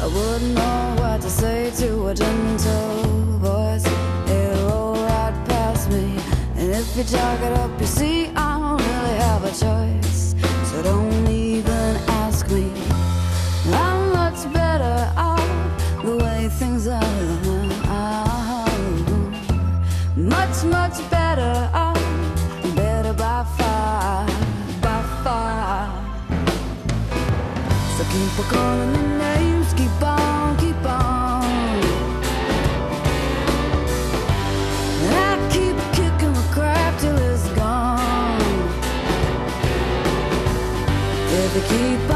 wouldn't know what to say to a gentle voice. It'll roll right past me, and if you talk it up, you see I don't really have a choice. So don't even ask me. I'm much better off the way things are. Much, much better off, better by far, by far. So keep on calling the names, keep on, keep on. And I keep kicking the crap till it's gone. If you keep